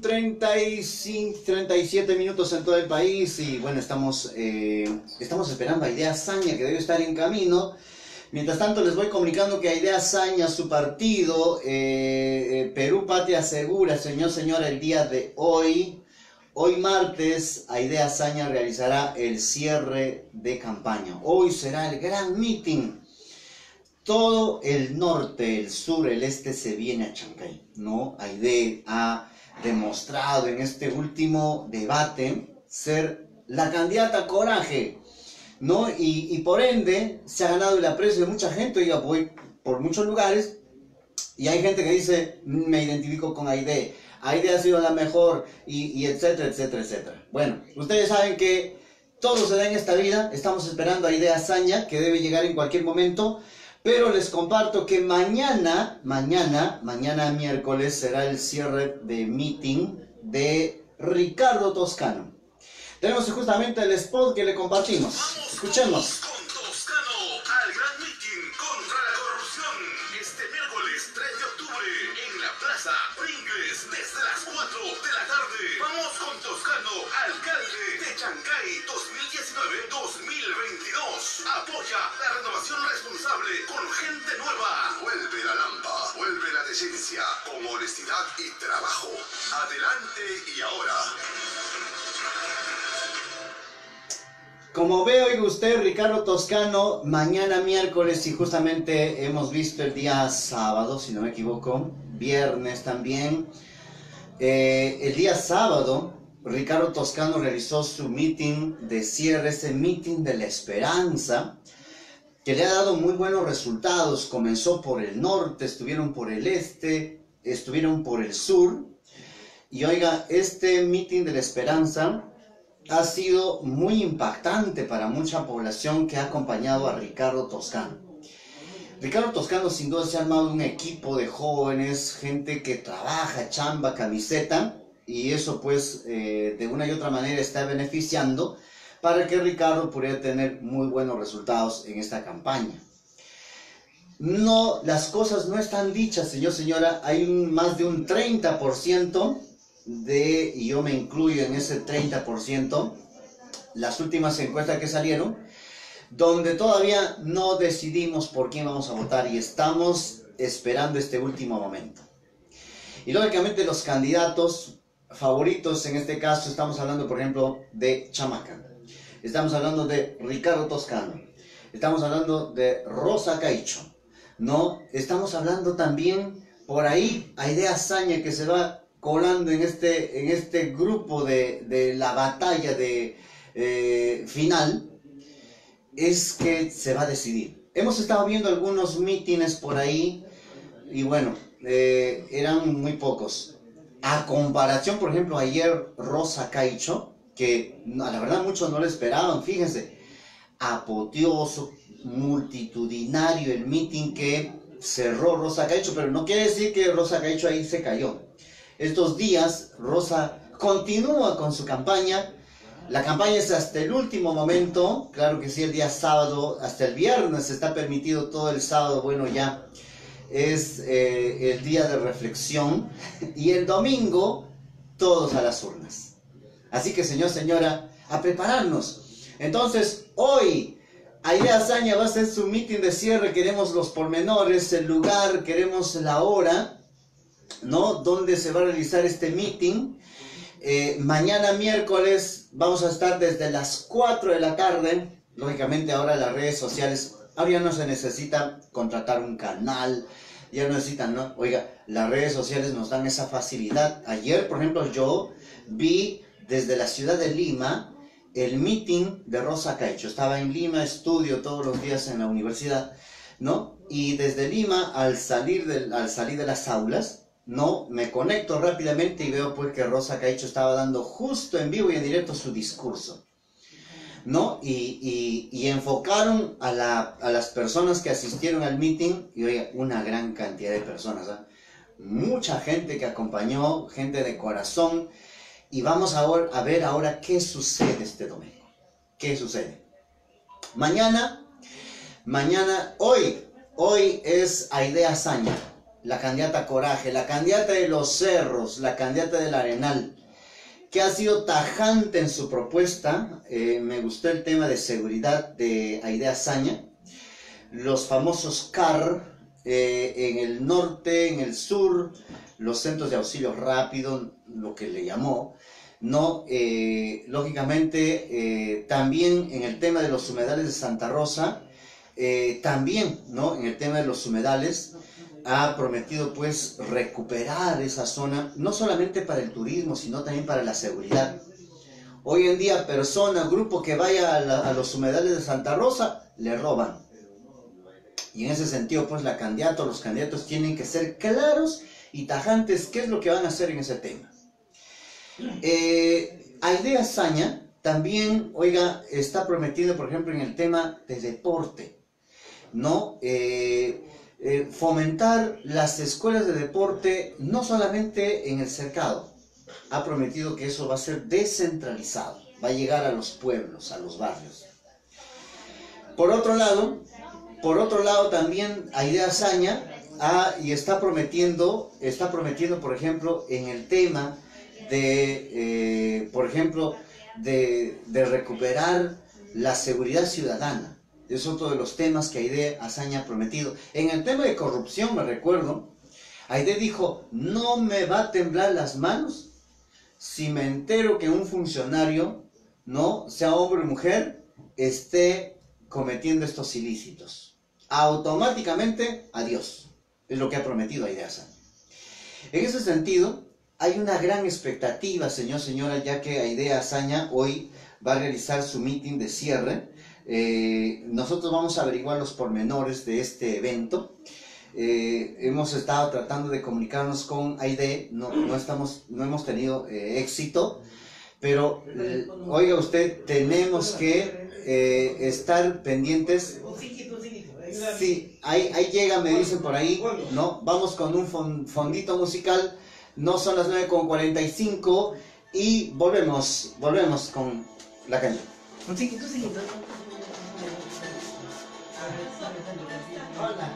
35, 37 minutos en todo el país y bueno, estamos esperando a Aidea Azaña, que debe estar en camino. Mientras tanto les voy comunicando que Aidea Azaña, su partido, Perú Patria Segura, señora, el día de hoy martes, Aidea Azaña realizará el cierre de campaña. Hoy será el gran meeting. Todo el norte, el sur, el este se viene a Chancay, ¿no? Aidea ha demostrado en este último debate ser la candidata coraje, ¿no? Y por ende se ha ganado el aprecio de mucha gente. Yo voy por muchos lugares y hay gente que dice, me identifico con Aidea, Aidea ha sido la mejor y etcétera, etcétera, etcétera. Bueno, ustedes saben que todo se da en esta vida. Estamos esperando a Aidea Azaña, que debe llegar en cualquier momento. Pero les comparto que mañana miércoles será el cierre de meeting de Ricardo Toscano. Tenemos justamente el spot que le compartimos. Escuchemos. Con Toscano al gran meeting contra la corrupción. Este miércoles 3 de octubre en la Plaza Pringles desde las 4 de la tarde. Vamos con Toscano, alcalde de Chancay 2019-2022. Apoya la renovación responsable con gente nueva. Vuelve la lampa, vuelve la decencia con honestidad y trabajo. Adelante y ahora. Como ve, oiga usted, Ricardo Toscano, mañana miércoles, y justamente hemos visto el día sábado, si no me equivoco, viernes también. El día sábado, Ricardo Toscano realizó su meeting de cierre, ese meeting de la esperanza, que le ha dado muy buenos resultados. Comenzó por el norte, estuvieron por el este, estuvieron por el sur. Y oiga, este meeting de la esperanza ha sido muy impactante para mucha población que ha acompañado a Ricardo Toscano. Ricardo Toscano sin duda se ha armado un equipo de jóvenes, gente que trabaja, chamba, camiseta, y eso pues de una y otra manera está beneficiando para que Ricardo pudiera tener muy buenos resultados en esta campaña. No, las cosas no están dichas, señora, hay más de un 30%, y yo me incluyo en ese 30%, las últimas encuestas que salieron, donde todavía no decidimos por quién vamos a votar y estamos esperando este último momento. Y lógicamente los candidatos favoritos, en este caso estamos hablando por ejemplo de Chamaca, estamos hablando de Ricardo Toscano, estamos hablando de Rosa Caicho, ¿no? Estamos hablando también por ahí Aidea Azaña, que se va colando en este grupo de la batalla final. Es que se va a decidir. Hemos estado viendo algunos mítines por ahí y bueno, eran muy pocos. A comparación, por ejemplo, ayer Rosa Caicho, que la verdad muchos no lo esperaban, fíjense, apoteoso, multitudinario el meeting que cerró Rosa Caicho, pero no quiere decir que Rosa Caicho ahí se cayó. Estos días Rosa continúa con su campaña. La campaña es hasta el último momento, claro que sí, el día sábado, hasta el viernes está permitido, todo el sábado, bueno, ya es el día de reflexión, y el domingo todos a las urnas. Así que señora, a prepararnos. Entonces, hoy Aidea Azaña va a hacer su meeting de cierre. Queremos los pormenores, el lugar, queremos la hora, ¿no?, donde se va a realizar este meeting. Mañana miércoles vamos a estar desde las 4 de la tarde. Lógicamente ahora las redes sociales, ahora ya no se necesita contratar un canal, ya no necesitan, ¿no? Oiga, las redes sociales nos dan esa facilidad. Ayer, por ejemplo, yo vi desde la ciudad de Lima el meeting de Rosa Caicho. Estaba en Lima, estudio todos los días en la universidad, ¿no? Y desde Lima, al salir de las aulas, no, me conecto rápidamente y veo pues que Rosa Caicho estaba dando justo en vivo y en directo su discurso, ¿no? Y enfocaron a las personas que asistieron al meeting, y oiga, una gran cantidad de personas, ¿eh? Mucha gente que acompañó, gente de corazón, y vamos ahora a ver ahora qué sucede este domingo. ¿Qué sucede? Hoy es Aidea Azaña, la candidata Coraje, la candidata de los Cerros, la candidata del Arenal, que ha sido tajante en su propuesta. Me gustó el tema de seguridad de Aide Azaña, los famosos CAR en el norte, en el sur, los centros de auxilio rápido, lo que le llamó, ¿no? Lógicamente, también en el tema de los humedales de Santa Rosa, también, ¿no? En el tema de los humedales, ha prometido pues recuperar esa zona, no solamente para el turismo, sino también para la seguridad. Hoy en día, persona, grupo que vaya a los humedales de Santa Rosa, le roban. Y en ese sentido, pues los candidatos tienen que ser claros y tajantes qué es lo que van a hacer en ese tema. Aide Azaña también, oiga, está prometiendo, por ejemplo, en el tema de deporte, ¿no? Fomentar las escuelas de deporte, no solamente en el cercado. Ha prometido que eso va a ser descentralizado, va a llegar a los pueblos, a los barrios. Por otro lado también Aide Azaña está prometiendo, por ejemplo, en el tema de, de recuperar la seguridad ciudadana. Es otro de los temas que Aide Azaña ha prometido. En el tema de corrupción, me recuerdo, Aide dijo, no me va a temblar las manos si me entero que un funcionario, no sea hombre o mujer, esté cometiendo estos ilícitos. Automáticamente, adiós. Es lo que ha prometido Aide Azaña. En ese sentido, hay una gran expectativa, señora, ya que Aide Azaña hoy va a realizar su meeting de cierre. Nosotros vamos a averiguar los pormenores de este evento. Hemos estado tratando de comunicarnos con Aide, no hemos tenido éxito, pero oiga usted, tenemos que estar pendientes. Sí, ahí llega, me dicen por ahí, ¿no? Vamos con un fondito musical, no son las 9:45 y volvemos con la canción. Hola.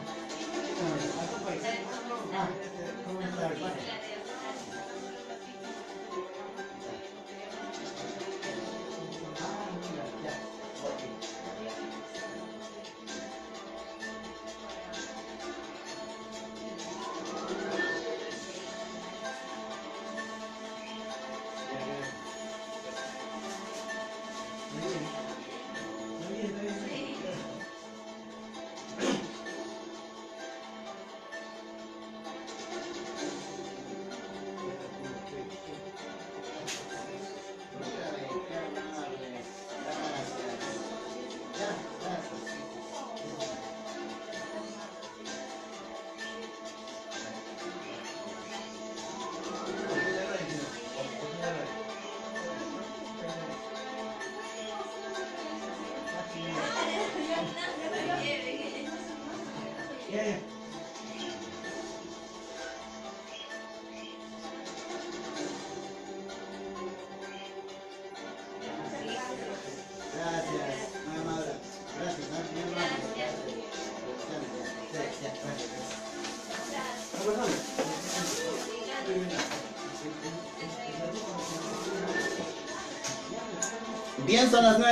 Bien, son las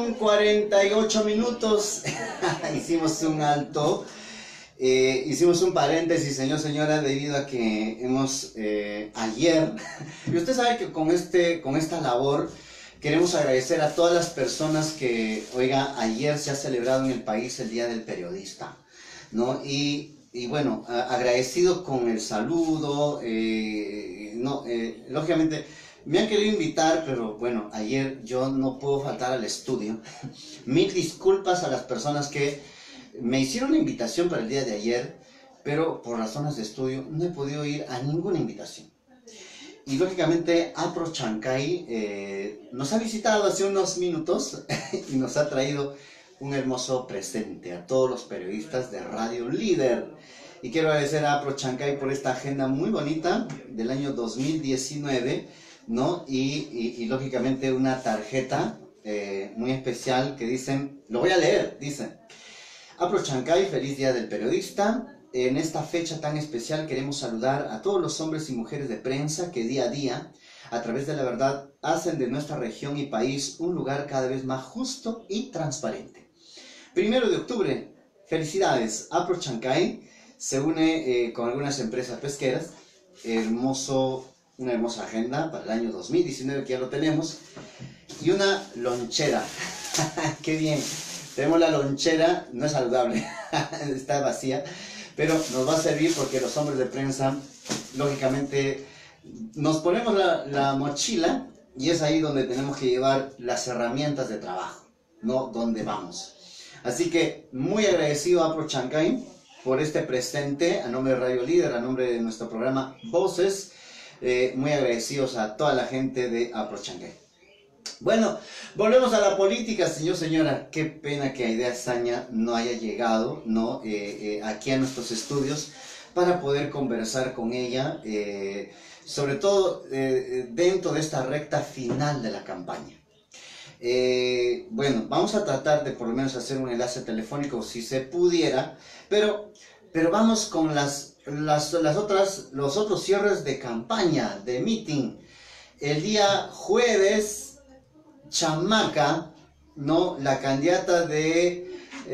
9:48. Hicimos un alto, hicimos un paréntesis, señora, debido a que hemos ayer, y usted sabe que con esta labor queremos agradecer a todas las personas que, oiga, ayer se ha celebrado en el país el Día del Periodista, ¿no? Y bueno, agradecido con el saludo, lógicamente me han querido invitar, pero bueno, ayer yo no puedo faltar al estudio. Mil disculpas a las personas que me hicieron la invitación para el día de ayer, pero por razones de estudio no he podido ir a ninguna invitación. Y lógicamente Apro Chancay nos ha visitado hace unos minutos y nos ha traído un hermoso presente a todos los periodistas de Radio Líder. Y quiero agradecer a Apro Chancay por esta agenda muy bonita del año 2019, ¿no? Y lógicamente una tarjeta muy especial que dicen, lo voy a leer, dice: Apro Chancay, feliz Día del Periodista. en esta fecha tan especial queremos saludar a todos los hombres y mujeres de prensa que día a día, a través de la verdad, hacen de nuestra región y país un lugar cada vez más justo y transparente. 1 de octubre, felicidades. Apro Chancay se une con algunas empresas pesqueras. Una hermosa agenda para el año 2019 que ya lo tenemos. Y una lonchera. ¡Qué bien! Tenemos la lonchera, no es saludable, está vacía, pero nos va a servir porque los hombres de prensa, lógicamente, nos ponemos la mochila y es ahí donde tenemos que llevar las herramientas de trabajo, no donde vamos. Así que muy agradecido a Apro Chancay por este presente, a nombre de Radio Líder, a nombre de nuestro programa Voces, muy agradecidos a toda la gente de Apro Chancay. Bueno, volvemos a la política, señor, señora. Qué pena que Aidea Azaña no haya llegado, ¿no? Aquí a nuestros estudios para poder conversar con ella, sobre todo dentro de esta recta final de la campaña. Bueno, vamos a tratar de por lo menos hacer un enlace telefónico si se pudiera, pero vamos con los otros cierres de campaña, de meeting. El día jueves, Chamaca, ¿no? La candidata de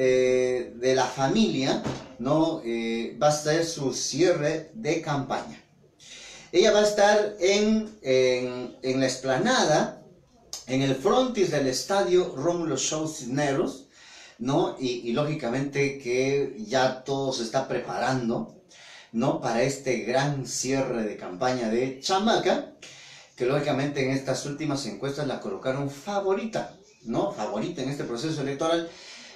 la familia, ¿no? Va a ser su cierre de campaña. Ella va a estar en la explanada, en el frontis del estadio Rómulo Show Cisneros, ¿no? Y lógicamente que ya todo se está preparando, ¿no? Para este gran cierre de campaña de Chamaca, que lógicamente en estas últimas encuestas la colocaron favorita, ¿no? Favorita en este proceso electoral.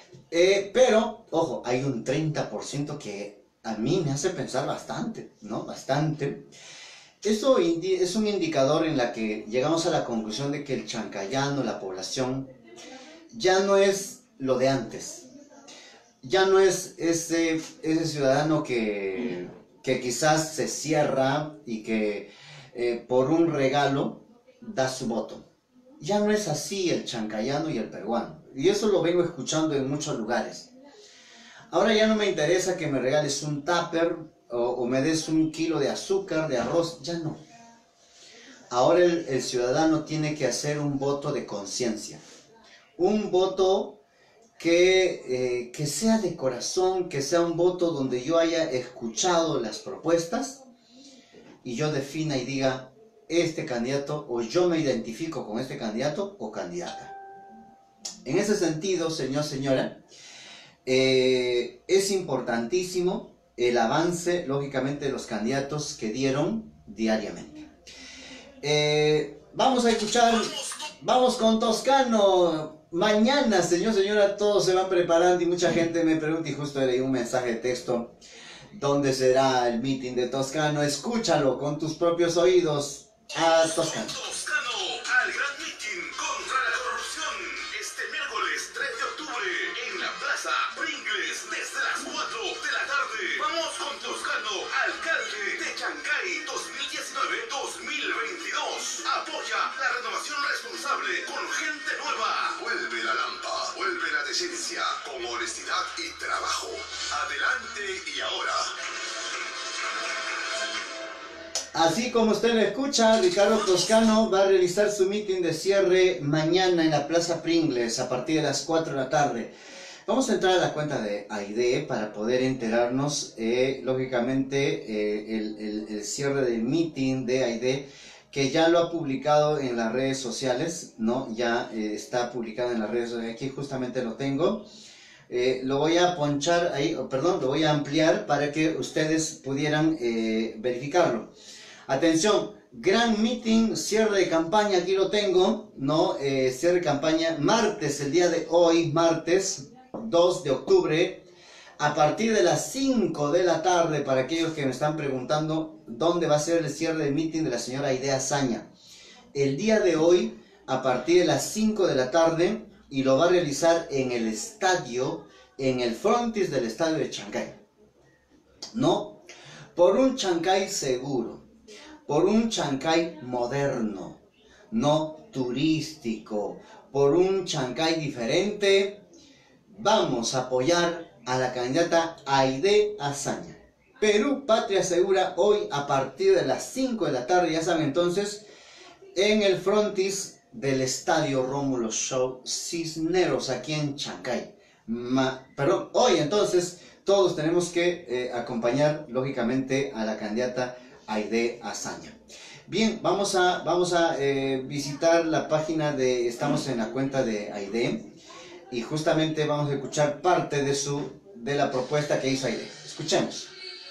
Pero, ojo, hay un 30% que a mí me hace pensar bastante, ¿no? Bastante. Eso es un indicador en la que llegamos a la conclusión de que el chancayano, la población, ya no es lo de antes. Ya no es ese ciudadano que quizás se cierra y que por un regalo da su voto. Ya no es así el chancayano y el peruano. Y eso lo vengo escuchando en muchos lugares. Ahora ya no me interesa que me regales un tupper o me des un kilo de azúcar, de arroz. Ya no. Ahora el ciudadano tiene que hacer un voto de conciencia. Un voto que sea de corazón, que sea un voto donde yo haya escuchado las propuestas y yo defina y diga, este candidato, o yo me identifico con este candidato o candidata. En ese sentido, señor, señora, es importantísimo el avance, lógicamente, de los candidatos que dieron diariamente. Vamos a escuchar, vamos con Toscano. Mañana, señor, señora, todos se van preparando y mucha gente me pregunta, y justo leí un mensaje de texto, ¿dónde será el meeting de Toscano? Escúchalo con tus propios oídos a Toscano. Toscano al gran meeting contra la corrupción este miércoles 3 de octubre en la Plaza Pringles desde las 4 de la tarde. Vamos con Toscano, alcalde de Chancay 2019-2022. Apoya la renovación responsable con gente nueva. Vuelve la lampa, vuelve la decencia con honestidad y trabajo. Adelante y ahora. Así como usted lo escucha, Ricardo Toscano va a realizar su meeting de cierre mañana en la Plaza Pringles a partir de las 4 de la tarde. Vamos a entrar a la cuenta de AIDE para poder enterarnos, lógicamente, el cierre del meeting de AIDE, que ya lo ha publicado en las redes sociales, ¿no? Ya está publicado en las redes sociales, aquí justamente lo tengo. Lo voy a ponchar ahí, perdón, lo voy a ampliar para que ustedes pudieran verificarlo. Atención, gran meeting, cierre de campaña, aquí lo tengo, ¿no? Cierre de campaña, martes, el día de hoy, martes 2 de octubre, a partir de las 5 de la tarde, para aquellos que me están preguntando dónde va a ser el cierre de meeting de la señora Aidea Azaña. El día de hoy, a partir de las 5 de la tarde, y lo va a realizar en el estadio, en el frontis del estadio de Chancay. ¿No? Por un Chancay seguro, por un Chancay moderno, no turístico, por un Chancay diferente, vamos a apoyar a la candidata Aidea Azaña. Perú Patria Segura, hoy a partir de las 5 de la tarde, ya saben entonces, en el frontis del Estadio Rómulo Show Cisneros, aquí en Chancay. Perdón, hoy entonces todos tenemos que acompañar lógicamente a la candidata Aide Azaña. Bien, vamos a visitar la página estamos en la cuenta de Aide y justamente vamos a escuchar parte de la propuesta que hizo Aide. Escuchemos.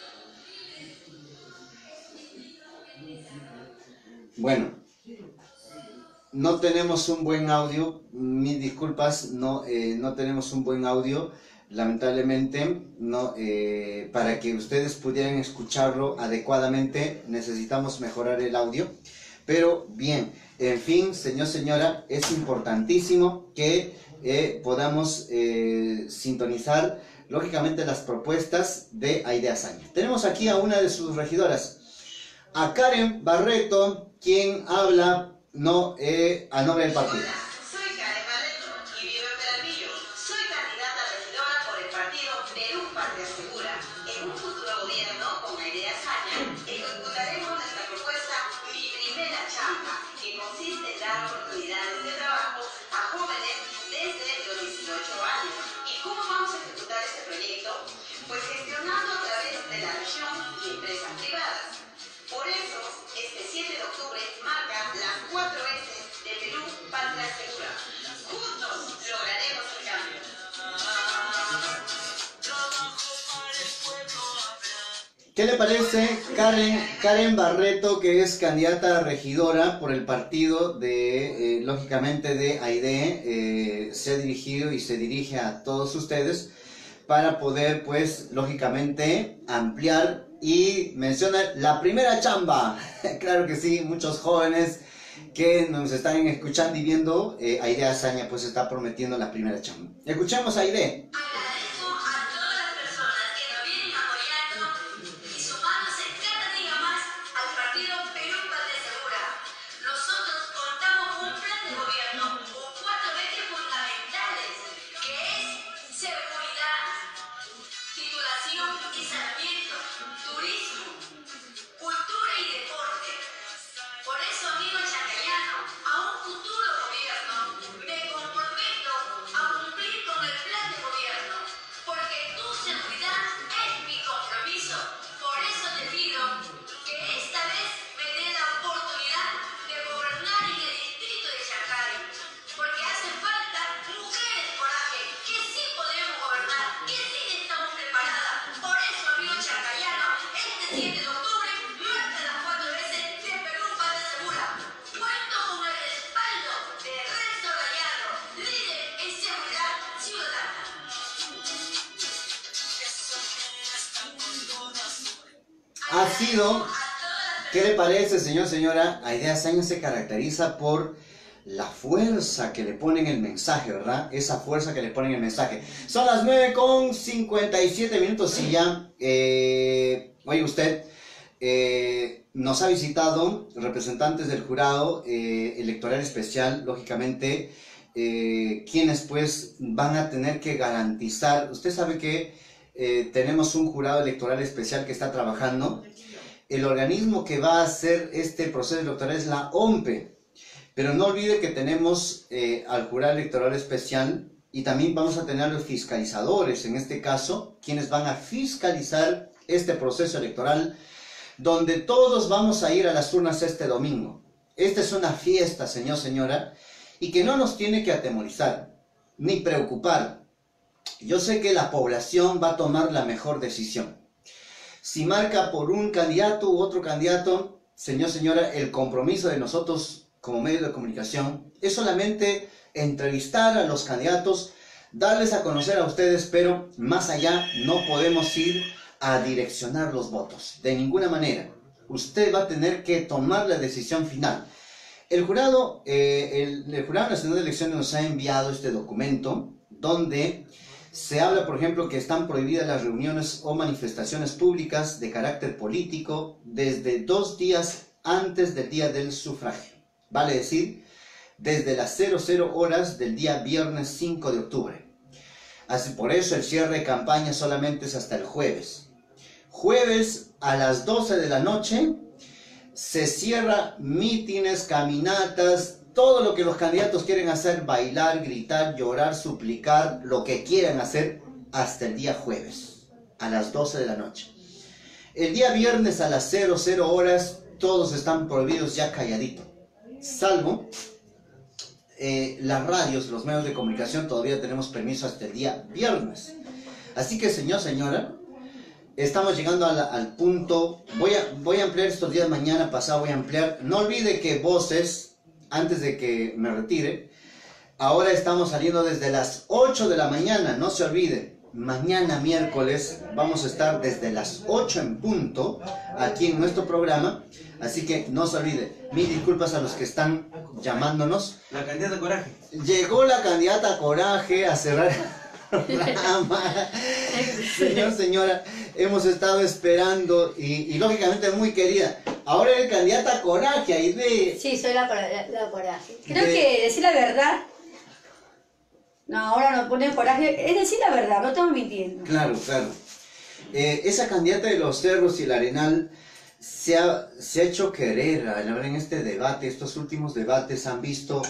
Bueno, no tenemos un buen audio, mis disculpas, no tenemos un buen audio, lamentablemente, no, para que ustedes pudieran escucharlo adecuadamente necesitamos mejorar el audio, pero bien, en fin, señora, es importantísimo que podamos sintonizar lógicamente las propuestas de Aide Azaña. Tenemos aquí a una de sus regidoras, a Karen Barreto, quien habla a nombre del partido. Soy Karen Barreto y vivo en Peralvillo. Soy candidata a regidora por el partido Perú Patria Segura. En un futuro gobierno con Aide Azaña ejecutaremos nuestra propuesta Mi Primera Chamba, que consiste en dar oportunidades de trabajo a jóvenes desde los 18 años. ¿Y cómo vamos a ejecutar este proyecto? Pues gestionando a través de la región y empresas privadas. Por eso, este 7 de octubre marca las 4 S de Perú Patria Segura. Juntos lograremos el cambio. ¿Qué le parece Karen Barreto, que es candidata a regidora por el partido lógicamente de Aide? Se ha dirigido y se dirige a todos ustedes para poder, pues, lógicamente ampliar y menciona la primera chamba. Claro que sí, muchos jóvenes que nos están escuchando y viendo, Aide Azaña pues está prometiendo la primera chamba. Escuchemos a Aide. Agradezco a todas las personas que nos vienen apoyando y sumándose cada día más al partido Perú Patria Segura. Nosotros contamos con un plan de gobierno con 4 ejes fundamentales, que es seguridad, titulación y saneamiento, turismo, cultura y deporte. Por eso, amigo chacayano, a un futuro gobierno me comprometo a cumplir con el plan de gobierno, porque tu seguridad es mi compromiso. Por eso te pido que esta vez me dé la oportunidad de gobernar en el distrito de Chacay, porque hacen falta mujeres coraje, que sí podemos gobernar, que sí estamos preparadas. Por eso, amigo chacayano, este 7 de octubre marca las 4 veces de Perú Patria Segura. Cuento con el respaldo de Renzo Gallardo, líder en seguridad ciudadana. Ha sido, ¿qué le parece, señora? Aide Azaña se caracteriza por la fuerza que le ponen el mensaje, ¿verdad? Esa fuerza que le ponen el mensaje. Son las 9:57 y ya, oye usted, nos ha visitado representantes del jurado electoral especial, lógicamente, quienes pues van a tener que garantizar. Usted sabe que tenemos un jurado electoral especial que está trabajando. El organismo que va a hacer este proceso electoral es la OMPE, pero no olvide que tenemos al jurado electoral especial y también vamos a tener a los fiscalizadores, en este caso, quienes van a fiscalizar este proceso electoral, donde todos vamos a ir a las urnas este domingo. Esta es una fiesta, señora, y que no nos tiene que atemorizar, ni preocupar. Yo sé que la población va a tomar la mejor decisión. Si marca por un candidato u otro candidato, señora, el compromiso de nosotros como medio de comunicación es solamente entrevistar a los candidatos, darles a conocer a ustedes, pero más allá no podemos ir a direccionar los votos, de ninguna manera. Usted va a tener que tomar la decisión final. El Jurado Nacional de Elecciones nos ha enviado este documento donde se habla, por ejemplo, que están prohibidas las reuniones o manifestaciones públicas de carácter político desde 2 días antes del día del sufragio. Vale decir, desde las 00 horas del día viernes 5 de octubre. Así, por eso el cierre de campaña solamente es hasta el jueves. Jueves a las 12 de la noche se cierra mítines, caminatas, todo lo que los candidatos quieren hacer, bailar, gritar, llorar, suplicar, lo que quieran hacer hasta el día jueves a las 12 de la noche. El día viernes a las 00 horas todos están prohibidos ya calladito, salvo las radios, los medios de comunicación todavía tenemos permiso hasta el día viernes. Así que señor, señora, estamos llegando al punto. Voy a ampliar estos días, mañana, pasado voy a ampliar. No olvide que Voces, antes de que me retire, ahora estamos saliendo desde las 8 de la mañana, no se olvide. Mañana miércoles vamos a estar desde las 8 en punto aquí en nuestro programa. Así que no se olvide. Mil disculpas a los que están llamándonos. La candidata Coraje. Llegó la candidata Coraje a cerrar el programa. Señor, señora, hemos estado esperando y lógicamente muy querida. Ahora el candidata Coraje, ahí de... Sí, soy la Coraje. Creo que decir la verdad... No, ahora nos ponen Coraje. Es decir la verdad, no estamos mintiendo. Claro, claro. Esa candidata de los Cerros y el Arenal se ha hecho querer. En este debate, estos últimos debates han visto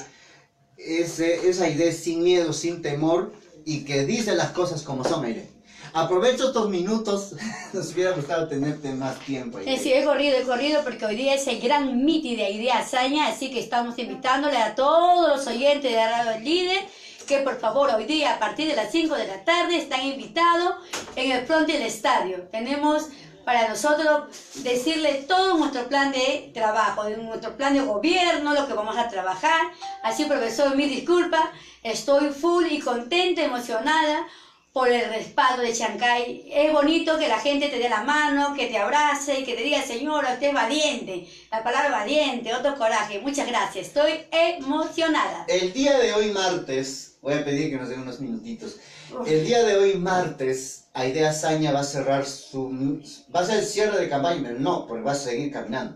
esa idea sin miedo, sin temor y que dice las cosas como son, Aide. Aprovecho estos minutos, nos hubiera gustado tenerte más tiempo. Aide. Sí, he corrido porque hoy día es el gran mitin de Aide Azaña, así que estamos invitándole a todos los oyentes de Radio El Líder que por favor hoy día a partir de las 5 de la tarde están invitados en el frente del estadio. Tenemos para nosotros decirle todo nuestro plan de trabajo, nuestro plan de gobierno, lo que vamos a trabajar. Así, profesor, mil disculpas, estoy full y contenta, emocionada por el respaldo de Chancay. Es bonito que la gente te dé la mano, que te abrace y que te diga, señora, usted es valiente. La palabra valiente, otro coraje. Muchas gracias, estoy emocionada. El día de hoy martes, voy a pedir que nos den unos minutitos. El día de hoy martes, Aide Azaña va a cerrar va a ser el cierre de campaña, pero no, porque va a seguir caminando.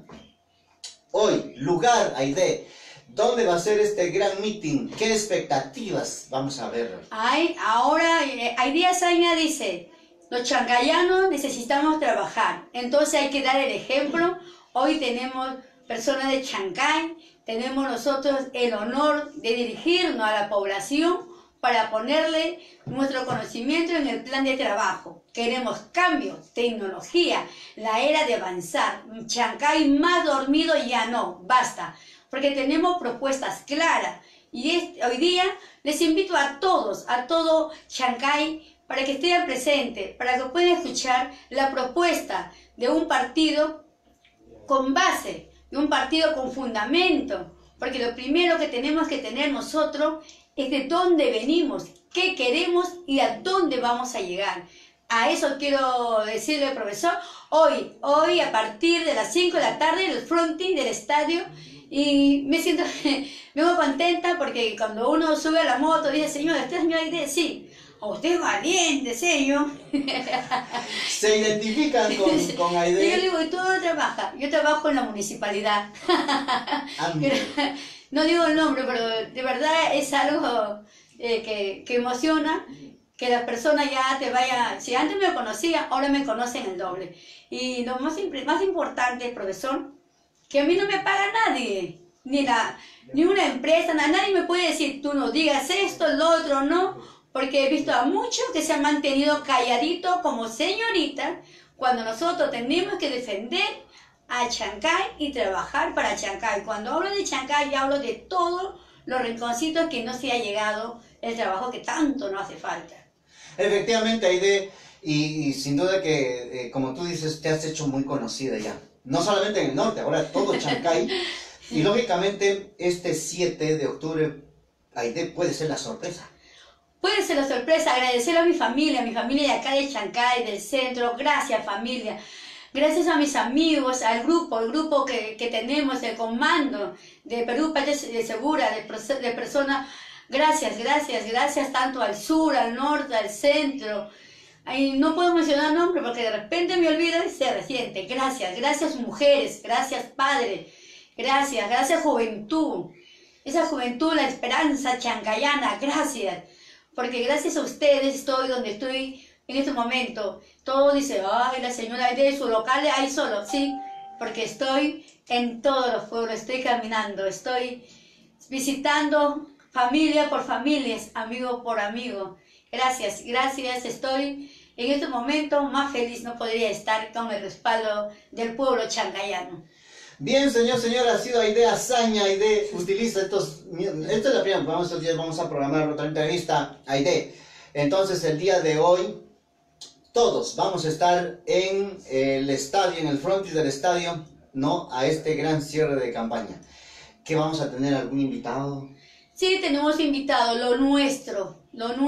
Hoy, lugar, Aide, ¿dónde va a ser este gran meeting? ¿Qué expectativas vamos a ver? Ahora, Aide Azaña dice, los chancayanos necesitamos trabajar, entonces hay que dar el ejemplo. Hoy tenemos personas de Chancay, tenemos nosotros el honor de dirigirnos a la población para ponerle nuestro conocimiento en el plan de trabajo. Queremos cambio, tecnología, la era de avanzar. Chancay más dormido ya no, basta, porque tenemos propuestas claras. Y hoy día les invito a todos, a todo Chancay, para que estén presentes, para que puedan escuchar la propuesta de un partido con base, de un partido con fundamento, porque lo primero que tenemos que tener nosotros es de dónde venimos, qué queremos y a dónde vamos a llegar. A eso quiero decirle, profesor, hoy a partir de las 5 de la tarde, el fronting del estadio, y me siento muy contenta porque cuando uno sube a la moto dice, señor, ¿usted es señor Aide? Sí. Usted es valiente, señor. ¿Se identifican con Aide? Y yo digo, ¿y tú dónde trabajas? Yo trabajo en la municipalidad. No digo el nombre, pero de verdad es algo que emociona, que las personas ya te vayan... Si antes me conocían, ahora me conocen el doble. Y lo más importante, profesor, que a mí no me paga nadie, ni una empresa, nadie me puede decir, tú no digas esto, lo otro, no. Porque he visto a muchos que se han mantenido calladitos como señorita, cuando nosotros tenemos que defender a Chancay y trabajar para Chancay. Cuando hablo de Chancay, yo hablo de todos los rinconcitos que no se ha llegado el trabajo que tanto nos hace falta. Efectivamente, Aide, y sin duda que, como tú dices, te has hecho muy conocida ya. No solamente en el norte, ahora todo Chancay. Y lógicamente, este 7 de octubre, Aide, puede ser la sorpresa. Puede ser la sorpresa, agradecer a mi familia de acá de Chancay, del centro. Gracias, familia. Gracias a mis amigos, al grupo, el grupo que tenemos, el comando de Perú Patria Segura, de personas. Gracias tanto al sur, al norte, al centro. Ahí no puedo mencionar nombres porque de repente me olvido y se resiente. Gracias mujeres, gracias padres, gracias juventud. Esa juventud, la esperanza chancayana, gracias. Porque gracias a ustedes estoy donde estoy en este momento. Todos dicen, ay, la señora de su local ahí solo. Sí, porque estoy en todos los pueblos, estoy caminando, estoy visitando familia por familias, amigo por amigo. Gracias, gracias, estoy en este momento más feliz, no podría estar con el respaldo del pueblo chancayano. Bien, señora, ha sido Aide Azaña. Aide utiliza estos... Esta es la primera, vamos a programar otra entrevista. Aide, entonces el día de hoy, todos vamos a estar en el estadio, en el frontis del estadio, ¿no? A este gran cierre de campaña. ¿Qué vamos a tener? ¿Algún invitado? Sí, tenemos invitado, lo nuestro,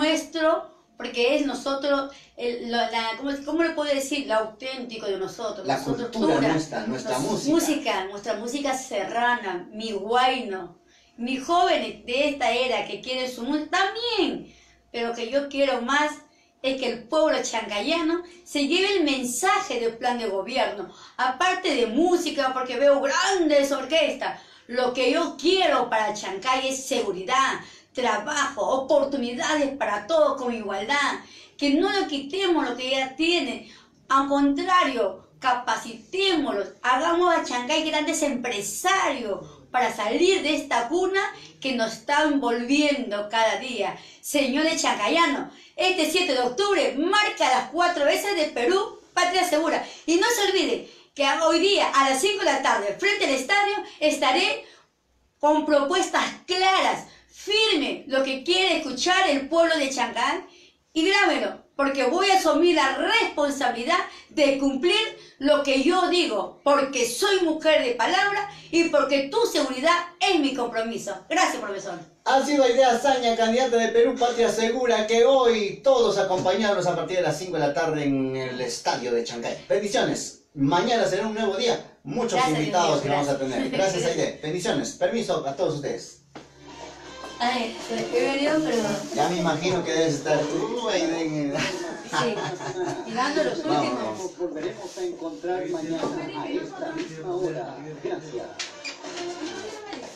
porque es nosotros, ¿cómo le puedo decir? Lo auténtico de nosotros. La cultura nuestra música. Nuestra música serrana, mi huayno, mis jóvenes de esta era que quieren su música también, pero que yo quiero más es que el pueblo chancayano se lleve el mensaje del plan de gobierno, aparte de música, porque veo grandes orquestas. Lo que yo quiero para Chancay es seguridad, trabajo, oportunidades para todos con igualdad. Que no le quitemos lo que ya tiene. Al contrario, capacitémoslos. Hagamos a Chancay grandes empresarios para salir de esta cuna que nos está envolviendo cada día. Señores chancayanos, este 7 de octubre marca las 4 veces de Perú, Patria Segura. Y no se olviden que hoy día a las 5 de la tarde, frente al estadio, estaré con propuestas claras, firmes, lo que quiere escuchar el pueblo de Chancay. Y grábelo, porque voy a asumir la responsabilidad de cumplir lo que yo digo, porque soy mujer de palabra y porque tu seguridad es mi compromiso. Gracias, profesor. Ha sido Aide Azaña, candidata de Perú Patria Segura, que hoy todos acompañados a partir de las 5 de la tarde en el estadio de Chancay. Bendiciones. Mañana será un nuevo día. Muchos Gracias, invitados que gracias. vamos a tener. Gracias, Aide. Bendiciones. Permiso a todos ustedes. Ay, he venido, pero... Ya me imagino que debes estar tú, Aide. Sí, llegando los últimos. Vamos. Nos volveremos a encontrar mañana a esta misma hora. Gracias.